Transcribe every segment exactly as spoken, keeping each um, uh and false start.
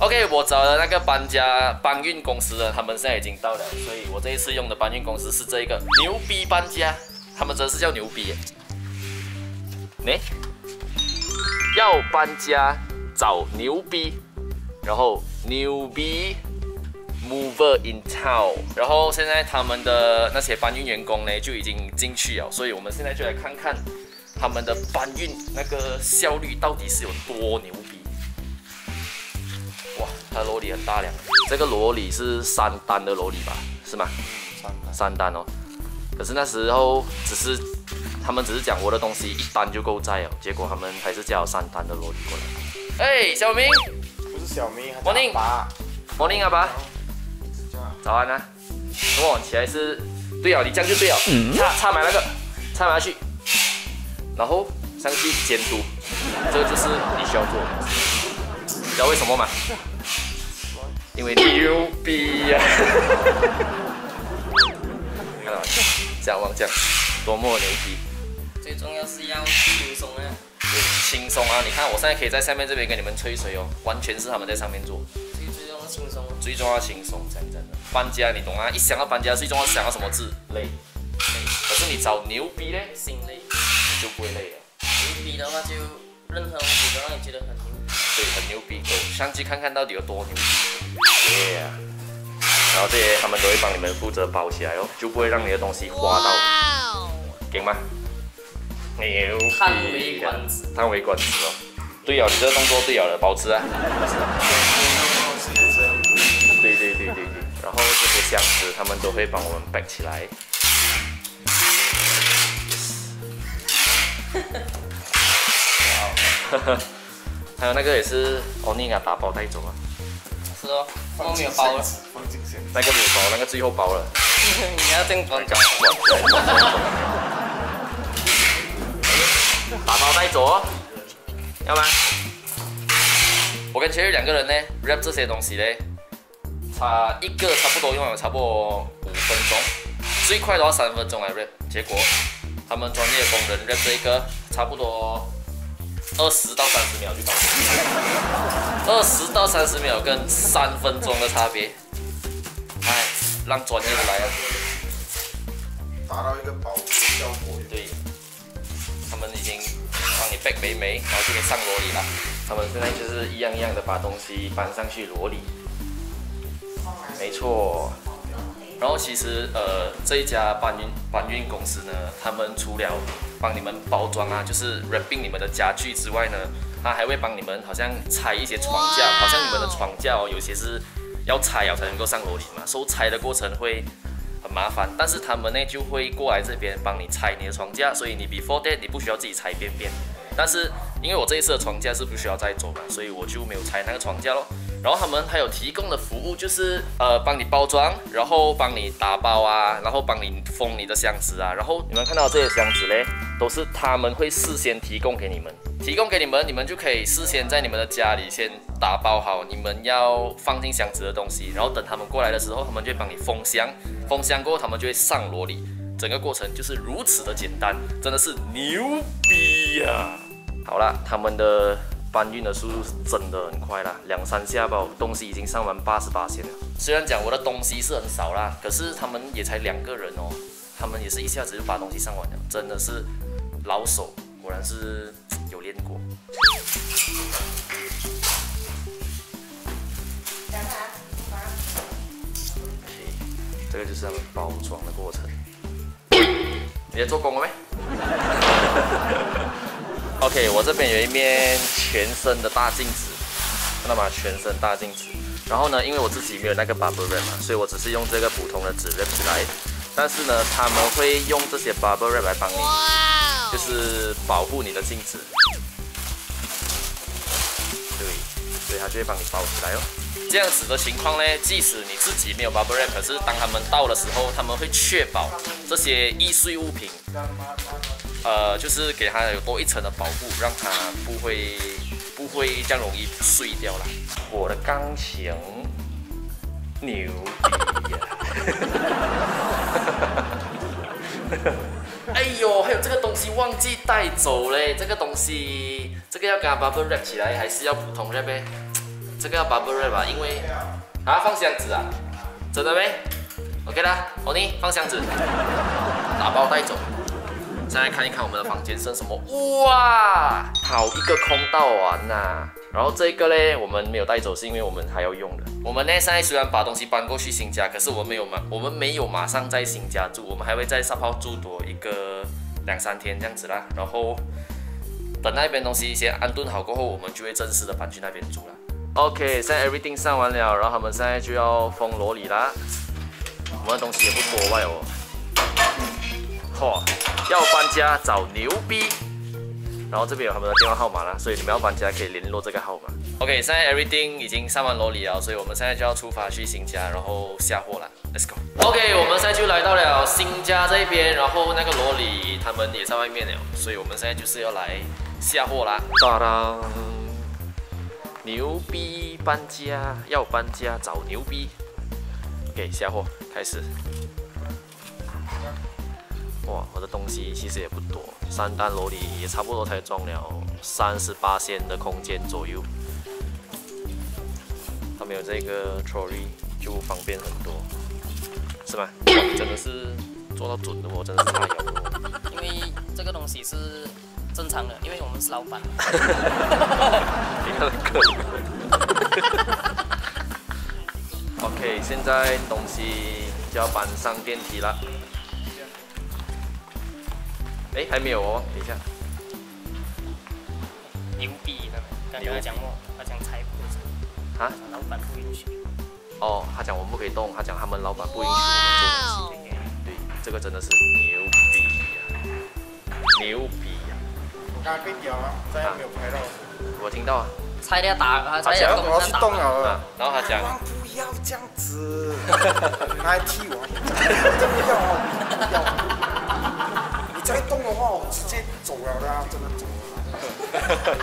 OK， 我找了那个搬家搬运公司的，他们现在已经到了，所以我这一次用的搬运公司是这个牛逼搬家，他们真是叫牛逼耶。呢，要搬家找牛逼，然后牛逼 mover in town， 然后现在他们的那些搬运员工呢就已经进去了，所以我们现在就来看看他们的搬运那个效率到底是有多牛逼。哇，它的罗里很大辆，这个罗里是三单的罗里吧？是吗？三单。三单哦。可是那时候只是他们只是讲我的东西一单就够载哦，结果他们还是叫三单的罗里过来。哎，小明。 不是小明 ，Morning。Morning 啊爸。早安啊。哦，起来是对哦，你这样就对哦。嗯。插插满那个，插满去，然后上去监督，这个就是你需要做的。知道为什么吗？因为牛逼呀！看到吗？这样往这样，多么牛逼！ 最重要是要轻松啊！ 对，轻松啊！你看我现在可以在下面这边跟你们吹水哦，完全是他们在上面做。 最最重要轻松。 最重要轻松，讲真的。搬家你懂啊？一想到搬家，最重要想到什么字？累。累。可是你找牛逼呢？ 心累。 你就不会累了。 牛逼的话就任何东西都让你觉得很牛。 对，很牛逼，上去看看到底有多牛逼。Yeah. 然后这些他们都会帮你们负责包起来哦，就不会让你的东西滑到。给吗？牛逼！ 叹为观止。 叹为观止哦。对哦，你这个动作对了，保持啊。对对对对对。然后这些箱子他们都会帮我们 back 起来。哇。还有那个也是欧尼啊，打包带走啊。 是哦，我没有包了。 那个没有包，那个最后包了。 你要这样转转。 打包带走哦，要吗？我跟 Cherry 两个人呢 ，wrap 这些东西呢，差一个差不多用了差不多五分钟，最快的话三分钟来 wrap。结果他们专业工人 wrap 这一个差不多。二十到三十秒就搞定，二十到三十秒跟三分钟的差别，哎，让专业的来啊， 达到一个保护的效果。 对，他们已经帮你 back 美美，然后就可以上罗里了。他们现在就是一样一样的把东西搬上去罗里，没错。然后其实呃这一家搬运搬运公司呢，他们除了帮你们包装啊，就是 wrapping 你们的家具之外呢，他还会帮你们好像拆一些床架，好像你们的床架哦，有些是要拆了才能够上楼梯嘛，所以拆的过程会很麻烦。但是他们呢就会过来这边帮你拆你的床架，所以你 before that 你不需要自己拆边边。但是因为我这一次的床架是不需要再走嘛，所以我就没有拆那个床架咯。然后他们还有提供的服务就是呃帮你包装，然后帮你打包啊，然后帮你封你的箱子啊。然后你们看到这些箱子嘞，都是他们会事先提供给你们，提供给你们，你们就可以事先在你们的家里先打包好你们要放进箱子的东西，然后等他们过来的时候，他们就会帮你封箱，封箱过后他们就会上罗里，整个过程就是如此的简单，真的是牛逼呀、啊！好啦，他们的搬运的速度是真的很快啦，两三下吧，东西已经上完八十八线了。虽然讲我的东西是很少啦，可是他们也才两个人哦，他们也是一下子就把东西上完了，真的是老手，果然是有练过。这个就是他们包装的过程。你在做工了没？OK， 我这边有一面全身的大镜子，看到吗？全身大镜子。然后呢，因为我自己没有那个 bubble wrap 嘛，所以我只是用这个普通的纸 wrap 起来。但是呢，他们会用这些 bubble wrap 来帮你，就是保护你的镜子。对，所以他就会帮你包起来哦。这样子的情况呢，即使你自己没有 bubble wrap， 可是当他们到的时候，他们会确保这些易碎物品。呃，就是给它有多一层的保护，让它不会不会这样容易碎掉啦。我的钢琴牛逼呀！哎呦，还有这个东西忘记带走嘞，这个东西这个要跟它 bubble wrap 起来，还是要普通 wrap 呗？ 这个要 bubble wrap 吧，因为啊放箱子啊，真的没 ？OK 啦，欧尼放箱子，打包带走。现在看一看我们的房间剩什么，哇，好一个空道玩呐！然后这个嘞，我们没有带走，是因为我们还要用的。我们呢现在虽然把东西搬过去新家，可是我们没有马，我们没有马上在新家住，我们还会在沙泡住多一个两三天这样子啦。然后等那边东西先安顿好过后，我们就会正式的搬去那边住了。OK， 现在 everything 上完了，然后他们现在就要封罗里啦。我们的东西也不多吧哟。嚯，要搬家找牛逼！然后这边有他们的电话号码啦，所以你们要搬家可以联络这个号码。OK， 现在 everything 已经上完罗里了，所以我们现在就要出发去新家，然后下货了。Let's go。OK， 我们现在就来到了新家这边，然后那个罗里他们也在外面了，所以我们现在就是要来下货啦。当当，牛逼搬家，要搬家找牛逼。OK， 下货开始。哇，我的东西其实也不多，三单罗里也差不多才装了三十八仙的空间左右。他们有这个 trolley 就方便很多，是吗？真的是做到准的哦，真的是太屌了。 因为这个东西是正常的，因为我们是老板。 你看可OK， 现在东西就要搬上电梯了。哎，还没有哦，等一下。 牛逼的，刚刚他讲我，他讲财务啊， 老板不允许。 哦，他讲我们不可以动，他讲他们老板不允许我们做东西。对，这个真的是牛逼呀、啊，牛逼呀、啊！ 我刚刚被屌啊，再也没有拍到。 我听到啊。 差点打，他差他点想我要去动了了、 啊，然后他讲， 不要这样子，他还踢我，不要不要，你再动的话，我直接走了的啊，真的走了。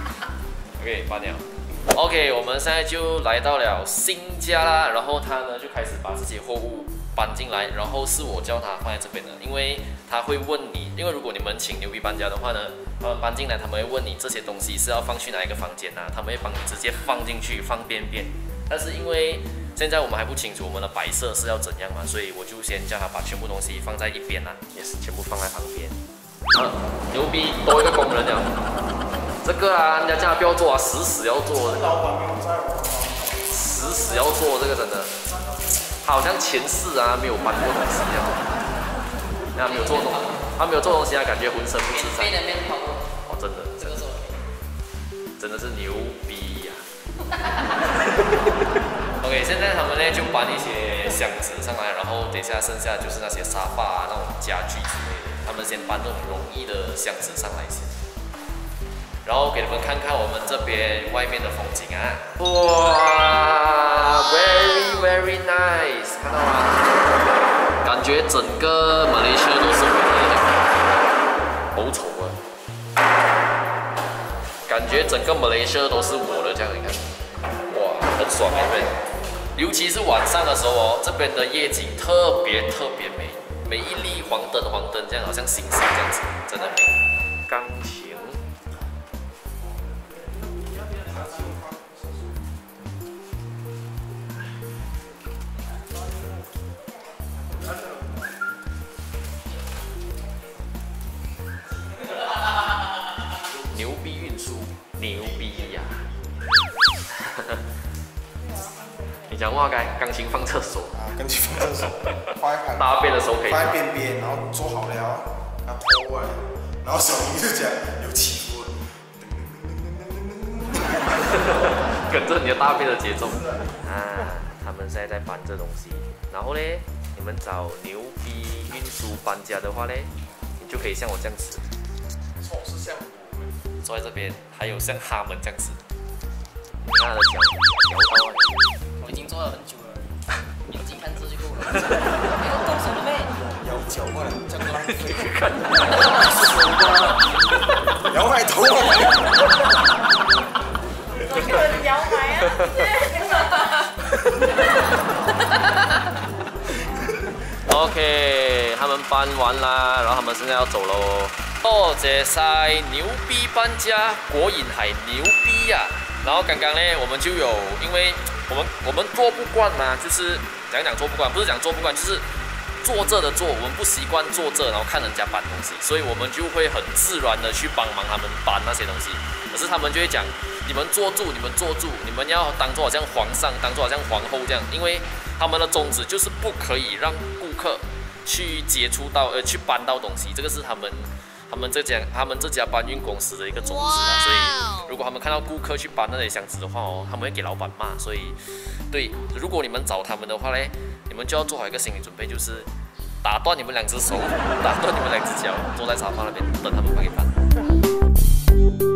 OK， 搬了。OK， 我们现在就来到了新家啦，然后他呢就开始把这些货物搬进来，然后是我叫他放在这边的，因为他会问你，因为如果你们请牛逼搬家的话呢。他们搬进来，他们会问你这些东西是要放去哪一个房间啊？他们会帮你直接放进去，放边边。但是因为现在我们还不清楚我们的摆设是要怎样嘛，所以我就先叫他把全部东西放在一边啦，也是全部放在旁边。啊，牛逼，多一个工人了。这个啊，人家叫他不要做啊，死死要做的。死死要做这个真的，好像前世啊没有搬过东西一样。他没有做东西。他没有做东西啊，感觉浑身不自在。 免费的面包。 哦，真的， 这个是我真的是牛逼呀、啊、！OK， 现在他们呢就搬一些箱子上来，然后等一下剩下就是那些沙发啊、那种家具之类的，他们先搬那种容易的箱子上来先。然后给你们看看我们这边外面的风景啊！哇 ，very very nice， 看到吗？感觉整个马来西亚都是我的，好丑啊！感觉整个马来西亚都是我的，这样你看，哇，很爽哎，对不对？尤其是晚上的时候哦，这边的夜景特别特别美，每一粒黄灯黄灯这样，好像星星这样子，真的美。钢琴。牛逼运输，牛逼呀、啊！你讲话该钢琴放厕所啊，钢琴放厕所，放在旁大便的时候可以放在边边，然后做好了，然后拖过来，然后小明就讲有起伏， 跟着你的大便的节奏啊！他们现在在搬这东西，然后呢，你们找牛逼运输搬家的话呢，你就可以像我这样子， 错是像坐在这边，还有像他们这样子，你看他的脚摇到啊！ 我已经做了很久了，眼睛看字就够了。没有动手了没？ 摇脚过来，这样浪费。 看， 摇摆头啊！ 有人摇摆啊！ OK， 他们搬完啦，然后他们现在要走喽。 多謝晒牛逼搬家，果然係牛逼啊！然後剛剛呢，我們就有，因為我們我們做不慣嘛，就是講講做不慣，不是講做不慣，就是坐着的做，我們不習慣坐着，然後看人家搬東西，所以我們就會很自然的去幫忙他們搬那些東西。可是他們就會講，你們坐住，你們坐住，你們要當做好像皇上，當做好像皇后這樣，因為他們的宗旨就是不可以讓顧客去接觸到，呃，去搬到東西，這個是他們。他們這家他們這家搬運公司的一個宗旨啊，所以如果他們看到顧客去搬那些箱子的話哦，他們會給老闆罵。所以，對，如果你們找他們的話呢，你們就要做好一個心理準備，就是打斷你們兩隻手，打斷你們兩隻腳，坐在沙發那邊等他們幫你搬。